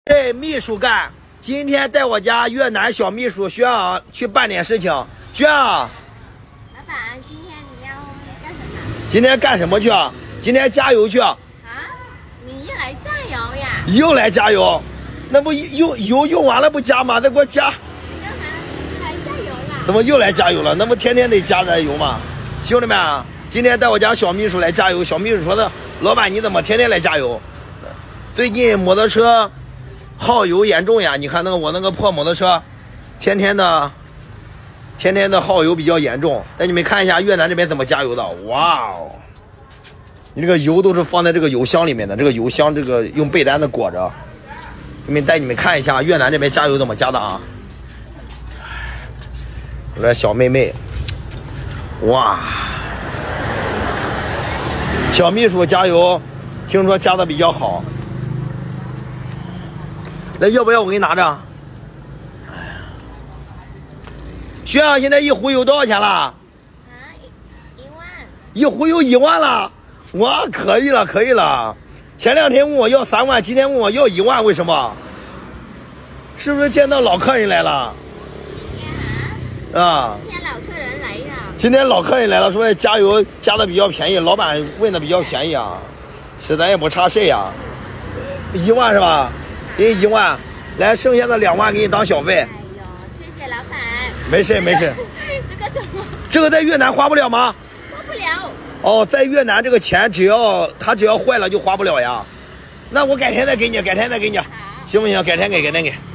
给秘书干，今天带我家越南小秘书徐昂去办点事情。徐昂， 老板，今天你要干什么？ 今天干什么去啊？今天加油去啊！ 你又来加油呀？ 又来加油，那不油用完了不加吗？再给我加。 你来加油了？ 怎么又来加油了？那不天天得加点油吗？兄弟们，今天带我家小秘书来加油。小秘书说的，老板你怎么天天来加油？最近摩托车耗油严重呀！你看我那个破摩托车，天天的耗油比较严重。带你们看一下越南这边怎么加油的。哇哦！你这个油都是放在这个油箱里面的，这个油箱这个用被单子裹着。带你们看一下越南这边加油怎么加的啊！我这小妹妹，哇！小秘书加油，听说加的比较好。那要不要我给你拿着？徐阳，现在一壶油多少钱了 1万。 一壶油1万了，哇，可以了，可以了。前2天问我要3万，今天问我要1万，为什么？是不是见到老客人来了？ 今天啊？ 今天老客人来呀？ 今天老客人来了，说加油加的比较便宜，老板问的比较便宜啊，是咱也不差事呀。1万是吧？给你1万，来，剩下的2万给你当小费。 哎呦，谢谢老板。 没事没事。 这个怎么？ 这个在越南花不了吗？ 花不了。 哦，在越南这个钱只要坏了就花不了呀。那我改天再给你，改天再给你，行不行？改天给。